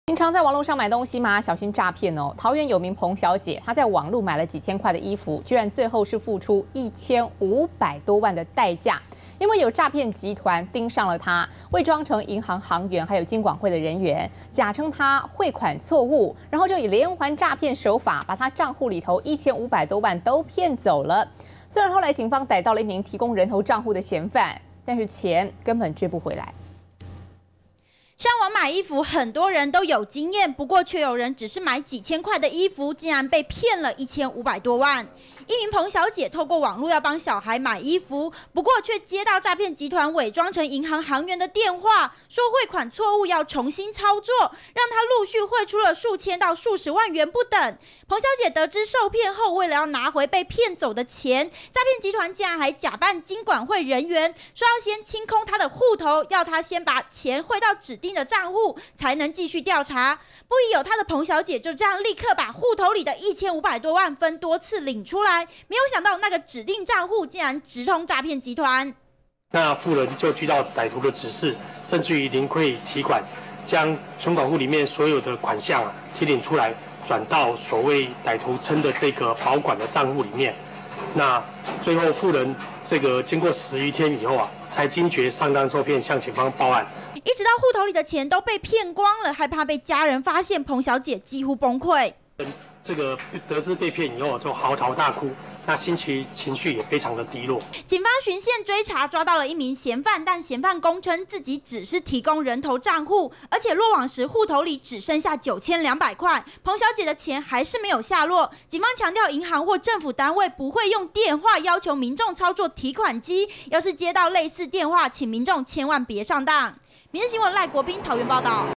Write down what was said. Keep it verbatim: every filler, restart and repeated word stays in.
平常在网络上买东西吗？小心诈骗哦！桃园有名彭小姐，她在网络买了几千块的衣服，居然最后是付出一千五百多万的代价，因为有诈骗集团盯上了她，伪装成银行行员还有金管会的人员，假称她汇款错误，然后就以连环诈骗手法把她账户里头一千五百多万都骗走了。虽然后来警方逮到了一名提供人头账户的嫌犯，但是钱根本追不回来。 上网买衣服，很多人都有经验，不过却有人只是买几千块的衣服，竟然被骗了一千五百多万。一名彭小姐透过网络要帮小孩买衣服，不过却接到诈骗集团伪装成银行行员的电话，说汇款错误要重新操作，让她陆续汇出了数千到数十万元不等。彭小姐得知受骗后，为了要拿回被骗走的钱，诈骗集团竟然还假扮金管会人员，说要先清空她的户头，要她先把钱汇到指定 的账户才能继续调查。不疑有他的彭小姐就这样立刻把户头里的一千五百多万分多次领出来，没有想到那个指定账户竟然直通诈骗集团。 那富人就据到歹徒的指示，甚至于临柜提款，将存款户里面所有的款项啊提领出来，转到所谓歹徒称的这个保管的账户里面。那最后富人这个经过十余天以后啊，才惊觉上当受骗，向警方报案。 一直到户头里的钱都被骗光了，害怕被家人发现，彭小姐几乎崩溃。 这个得知被骗以后，就嚎啕大哭，那心情情绪也非常的低落。 警方循线追查，抓到了一名嫌犯，但嫌犯供称自己只是提供人头账户，而且落网时户头里只剩下九千两百块，彭小姐的钱还是没有下落。警方强调，银行或政府单位不会用电话要求民众操作提款机，要是接到类似电话，请民众千万别上当。《民事新闻》赖国斌桃园报道。